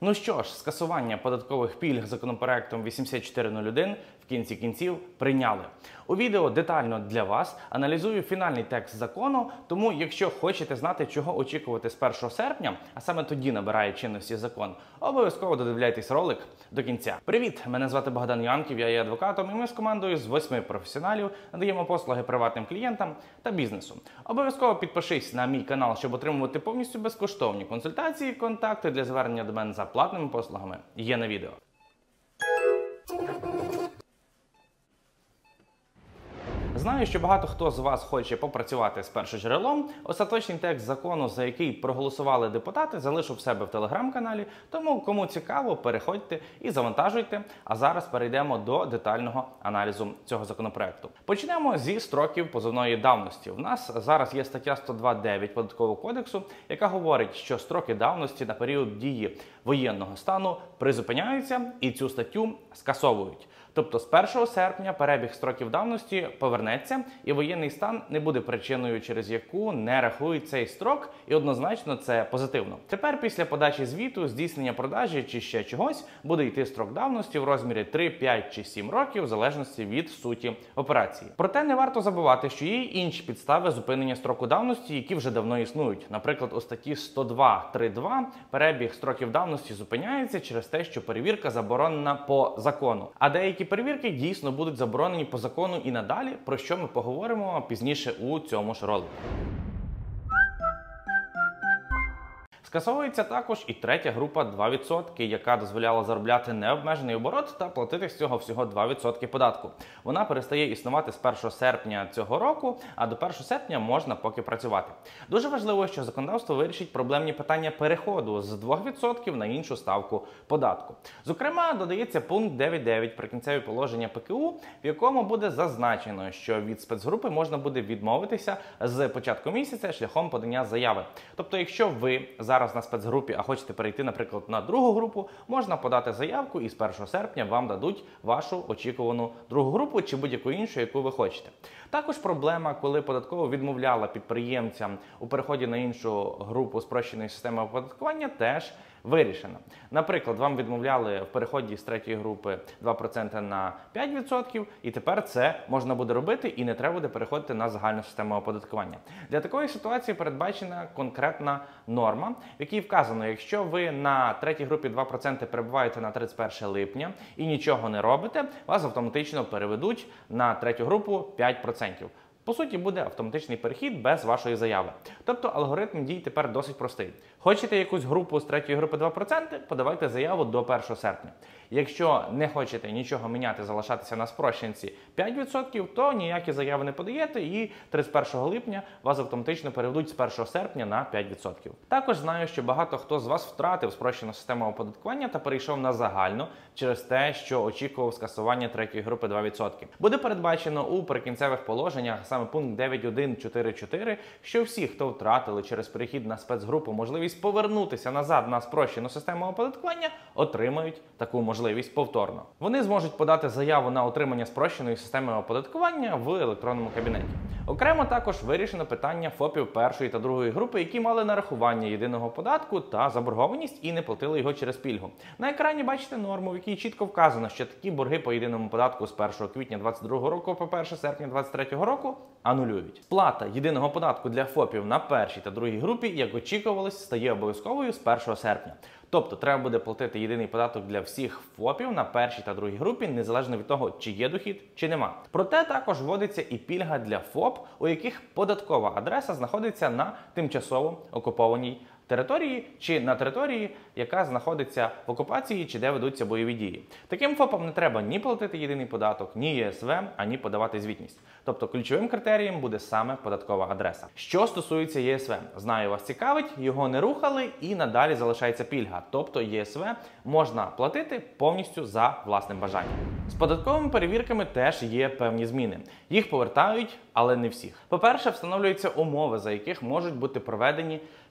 Ну що ж, скасування податкових пільг законопроектом 8401 в кінці кінців прийняли. У відео детально для вас аналізую фінальний текст закону, тому якщо хочете знати, чого очікувати з 1 серпня, а саме тоді набирає чинності закон, обов'язково додивляйтесь ролик до кінця. Привіт! Мене звати Богдан Янків, я є адвокатом, і ми з командою з 8 професіоналів надаємо послуги приватним клієнтам та бізнесу. Обов'язково підпишись на мій канал, щоб отримувати повністю безкоштовні консультації. Контакти для звернення до мене за платними послугами є на відео. Знаю, що багато хто з вас хоче попрацювати з першоджерелом. Остаточний текст закону, за який проголосували депутати, залишу в себе в телеграм-каналі, тому кому цікаво, переходьте і завантажуйте. А зараз перейдемо до детального аналізу цього законопроекту. Почнемо зі строків позовної давності. У нас зараз є стаття 102.9 Податкового кодексу, яка говорить, що строки давності на період дії воєнного стану призупиняються і цю статтю скасовують. Тобто з 1 серпня перебіг строків давності повернеться, і воєнний стан не буде причиною, через яку не рахують цей строк, і однозначно це позитивно. Тепер після подачі звіту, здійснення продажі чи ще чогось, буде йти строк давності в розмірі 3, 5 чи 7 років, в залежності від суті операції. Проте не варто забувати, що є й інші підстави зупинення строку давності, які вже давно існують. Наприклад, у статті 102.3.2 перебіг строків давності зупиняється через те, що перевірка заборонена по закону. А деякі перевірки дійсно будуть заборонені по закону і надалі, про що ми поговоримо пізніше у цьому ж ролику. Скасовується також і третя група 2%, яка дозволяла заробляти необмежений оборот та платити з цього всього 2% податку. Вона перестає існувати з 1 серпня цього року, а до 1 серпня можна поки працювати. Дуже важливо, що законодавство вирішить проблемні питання переходу з 2% на іншу ставку податку. Зокрема, додається пункт 9.9 Прикінцеві положення ПКУ, в якому буде зазначено, що від спецгрупи можна буде відмовитися з початку місяця шляхом подання заяви. Тобто, якщо ви зараз на спецгрупі, а хочете перейти, наприклад, на другу групу, можна подати заявку і з 1 серпня вам дадуть вашу очікувану другу групу чи будь-яку іншу, яку ви хочете. Також проблема, коли податкова відмовляла підприємцям у переході на іншу групу спрощеної системи оподаткування, теж вирішена. Наприклад, вам відмовляли в переході з третьої групи 2% на 5%, і тепер це можна буде робити і не треба буде переходити на загальну систему оподаткування. Для такої ситуації передбачена конкретна норма, в якій вказано, якщо ви на третій групі 2% перебуваєте на 31 липня і нічого не робите, вас автоматично переведуть на третю групу 5%. По суті, буде автоматичний перехід без вашої заяви. Тобто алгоритм дій тепер досить простий. Хочете якусь групу з третьої групи 2%, подавайте заяву до 1 серпня. Якщо не хочете нічого міняти, залишатися на спрощенці 5%, то ніякі заяви не подаєте і 31 липня вас автоматично переведуть з 1 серпня на 5%. Також знаю, що багато хто з вас втратив спрощену систему оподаткування та перейшов на загальну через те, що очікував скасування третьої групи 2%. Буде передбачено у прикінцевих положеннях, саме пункт 9.1.4.4, що всі, хто втратили через перехід на спецгрупу можливість повернутися назад на спрощену систему оподаткування, отримають таку можливість повторно. Вони зможуть подати заяву на отримання спрощеної системи оподаткування в електронному кабінеті. Окремо також вирішено питання ФОПів першої та другої групи, які мали нарахування єдиного податку та заборгованість і не платили його через пільгу. На екрані бачите норму, в якій чітко вказано, що такі борги по єдиному податку з 1 квітня 2022 року по 1 серпня 2023 року анулюють. Сплата єдиного податку для ФОПів на першій та другій групі, як очікувалось, стає обов'язковою з 1 серпня. Тобто треба буде платити єдиний податок для всіх ФОПів на першій та другій групі, незалежно від того, чи є дохід, чи нема. Проте також вводиться і пільга для ФОП, у яких податкова адреса знаходиться на тимчасово окупованій території чи на території, яка знаходиться в окупації чи де ведуться бойові дії. Таким ФОПам не треба ні платити єдиний податок, ні ЄСВ, ані подавати звітність. Тобто ключовим критерієм буде саме податкова адреса. Що стосується ЄСВ, знаю, вас цікавить, його не рухали і надалі залишається пільга. Тобто ЄСВ можна платити повністю за власним бажанням. З податковими перевірками теж є певні зміни. Їх повертають, але не всіх. По-перше, встановлюються умови, за яких можуть бути проведені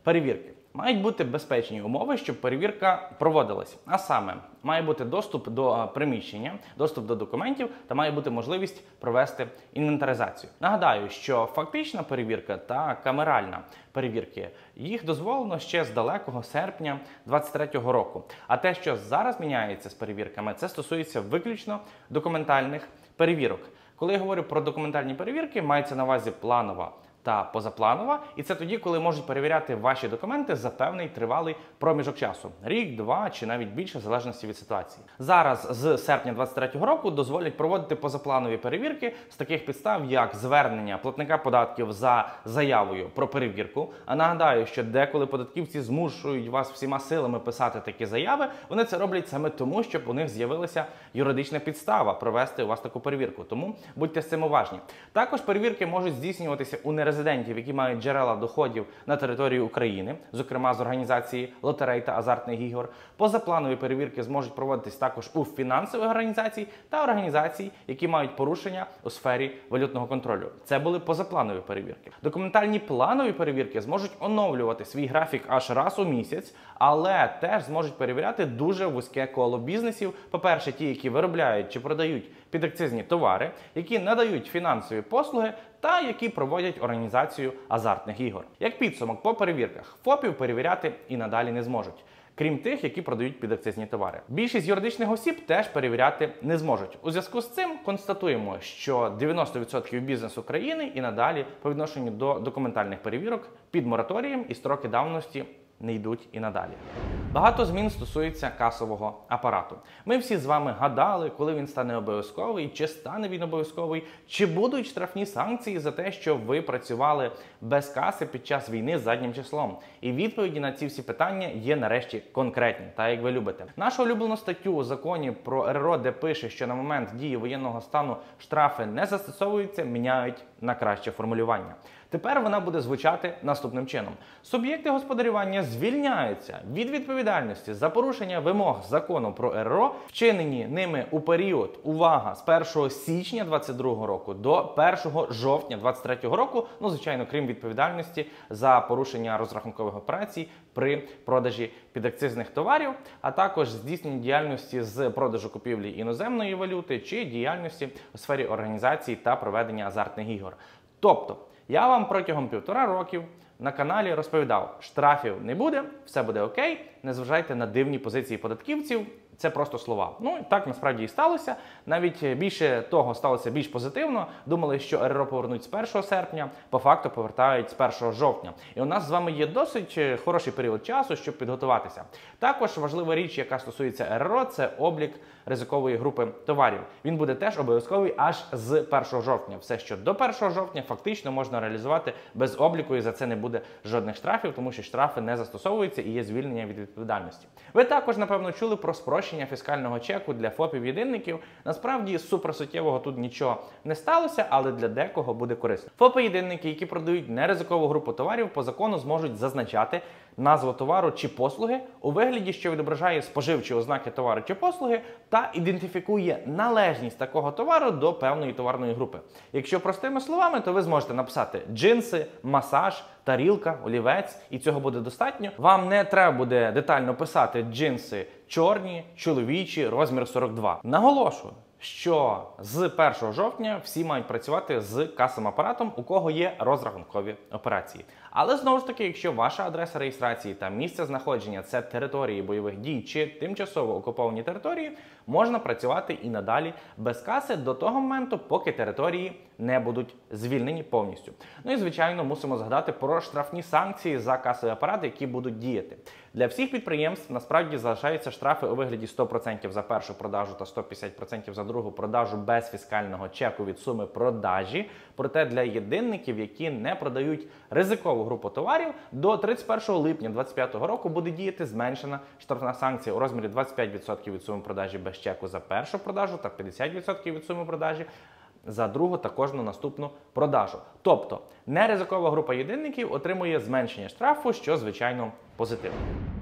Перевірки. Мають бути безпечні умови, щоб перевірка проводилась. А саме, має бути доступ до приміщення, доступ до документів та має бути можливість провести інвентаризацію. Нагадаю, що фактична перевірка та камеральна перевірки, їх дозволено ще з далекого серпня 2023 року. А те, що зараз міняється з перевірками, це стосується виключно документальних перевірок. Коли я говорю про документальні перевірки, мається на увазі планова та позапланова, і це тоді, коли можуть перевіряти ваші документи за певний тривалий проміжок часу. Рік, два чи навіть більше, в залежності від ситуації. Зараз, з серпня 2023 року, дозволять проводити позапланові перевірки з таких підстав, як звернення платника податків за заявою про перевірку. А нагадаю, що деколи податківці змушують вас всіма силами писати такі заяви, вони це роблять саме тому, щоб у них з'явилася юридична підстава провести у вас таку перевірку. Тому будьте з цим уважні. Також перевірки можуть здійснюватися у нерезидентів, які мають джерела доходів на території України, зокрема з організації лотерей та азартних ігор. Позапланові перевірки зможуть проводитись також у фінансових організацій та організацій, які мають порушення у сфері валютного контролю. Це були позапланові перевірки. Документальні планові перевірки зможуть оновлювати свій графік аж раз у місяць, але теж зможуть перевіряти дуже вузьке коло бізнесів. По-перше, ті, які виробляють чи продають підакцизні товари, які надають фінансові послуги та які проводять організацію азартних ігор. Як підсумок по перевірках, ФОПів перевіряти і надалі не зможуть, крім тих, які продають підакцизні товари. Більшість юридичних осіб теж перевіряти не зможуть. У зв'язку з цим констатуємо, що 90% бізнесу країни і надалі по відношенню до документальних перевірок під мораторієм і строки давності не йдуть і надалі. Багато змін стосується касового апарату. Ми всі з вами гадали, коли він стане обов'язковий, чи стане він обов'язковий, чи будуть штрафні санкції за те, що ви працювали без каси під час війни з заднім числом. І відповіді на ці всі питання є нарешті конкретні, так як ви любите. Нашу улюблену статтю у законі про РРО, де пише, що на момент дії воєнного стану штрафи не застосовуються, міняють на краще формулювання. Тепер вона буде звучати наступним чином. Суб'єкти господарювання звільняються від відповідальності за порушення вимог закону про РРО, вчинені ними у період, увага, з 1 січня 2022 року до 1 жовтня 2023 року, ну, звичайно, крім відповідальності за порушення розрахункових операцій при продажі підакцизних товарів, а також здійснення діяльності з продажу купівлі іноземної валюти чи діяльності у сфері організації та проведення азартних ігор. Тобто, я вам протягом 1,5 року на каналі розповідав, штрафів не буде, все буде окей, не зважайте на дивні позиції податківців, це просто слова. Ну, і так насправді і сталося. Навіть більше того, сталося більш позитивно. Думали, що РРО повернуть з 1 серпня, по факту повертають з 1 жовтня. І у нас з вами є досить хороший період часу, щоб підготуватися. Також важлива річ, яка стосується РРО, це облік ризикової групи товарів. Він буде теж обов'язковий аж з 1 жовтня. Все, що до 1 жовтня, фактично можна реалізувати без обліку, і за це не буде жодних штрафів, тому що штрафи не застосовуються і є звільнення від відповідальності. Ви також, напевно, чули про спрощення фіскального чеку для ФОПів-єдинників. Насправді, суперсуттєвого тут нічого не сталося, але для декого буде корисно. ФОПи-єдинники, які продають неризикову групу товарів, по закону зможуть зазначати назву товару чи послуги у вигляді, що відображає споживчі ознаки товару чи послуги та ідентифікує належність такого товару до певної товарної групи. Якщо простими словами, то ви зможете написати джинси, масаж, тарілка, олівець, і цього буде достатньо. Вам не треба буде детально писати джинси чорні, чоловічі, розмір 42. Наголошую, що з 1 жовтня всі мають працювати з касовим апаратом, у кого є розрахункові операції. Але знову ж таки, якщо ваша адреса реєстрації та місце знаходження – це території бойових дій чи тимчасово окуповані території, можна працювати і надалі без каси до того моменту, поки території не будуть звільнені повністю. Ну і, звичайно, мусимо згадати про штрафні санкції за касовий апарат, які будуть діяти. Для всіх підприємств насправді залишаються штрафи у вигляді 100% за першу продажу та 150% за другу продажу без фіскального чеку від суми продажі. Проте для єдинників, які не продають ризикову групу товарів, до 31 липня 2025 року буде діяти зменшена штрафна санкція у розмірі 25% від суми продажі без чеку за першу продажу та 50% від суми продажі за другу та кожну наступну продажу. Тобто, неризикова група єдинників отримує зменшення штрафу, що, звичайно, позитивно.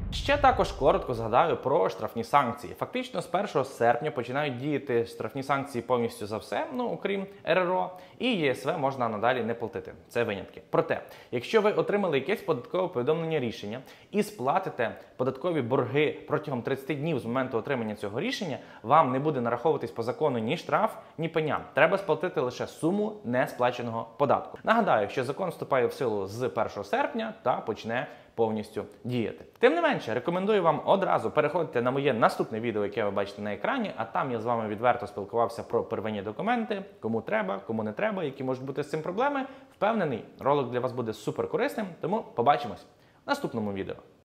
Ще також коротко згадаю про штрафні санкції. Фактично з 1 серпня починають діяти штрафні санкції повністю за все, окрім РРО, і ЄСВ можна надалі не платити. Це винятки. Проте, якщо ви отримали якесь податкове повідомлення рішення і сплатите податкові борги протягом 30 днів з моменту отримання цього рішення, вам не буде нараховуватись по закону ні штраф, ні пеня. Треба сплатити лише суму несплаченого податку. Нагадаю, що закон вступає в силу з 1 серпня та почне повністю діяти. Тим не менше, рекомендую вам одразу переходити на моє наступне відео, яке ви бачите на екрані, а там я з вами відверто спілкувався про первинні документи, кому треба, кому не треба, які можуть бути з цим проблеми. Впевнений, ролик для вас буде супер корисним, тому побачимось в наступному відео.